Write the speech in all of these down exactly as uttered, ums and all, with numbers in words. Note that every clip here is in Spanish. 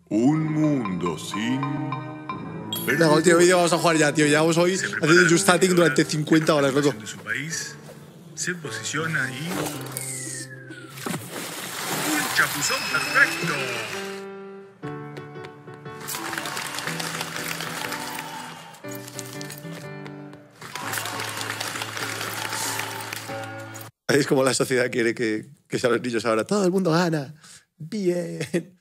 Un mundo sin... No, tío, vídeo vamos a jugar ya, tío. Llevamos hoy haciendo Just Chatting durante cincuenta horas, loco. De su país, se posiciona y... ¡Un chapuzón perfecto! Es como la sociedad quiere que, que sean los niños ahora. Todo el mundo gana. Bien.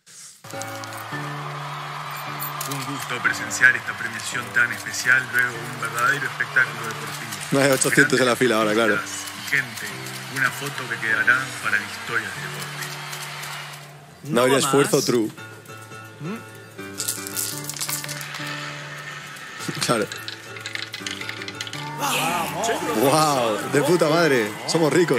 Un gusto presenciar esta premiación tan especial luego de un verdadero espectáculo deportivo. No hay ochocientos en la fila ahora, claro. Y gente, una foto que quedará para la historia del deporte. No habría esfuerzo, true. ¿Mm? Claro. ¡Wow! De puta madre. Somos ricos.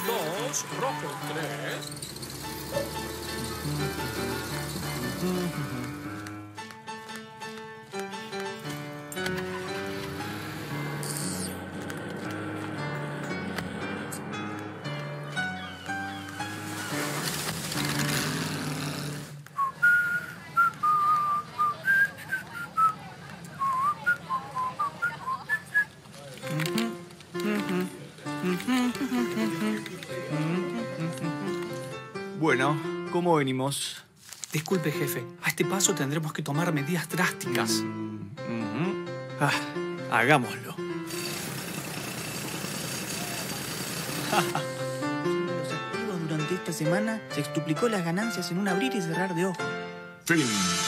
Bueno, ¿cómo venimos? Disculpe, jefe. A este paso tendremos que tomar medidas drásticas. Mm, mm-hmm. Ah, hagámoslo. Los activos durante esta semana se extuplicó las ganancias en un abrir y cerrar de ojos. Fin.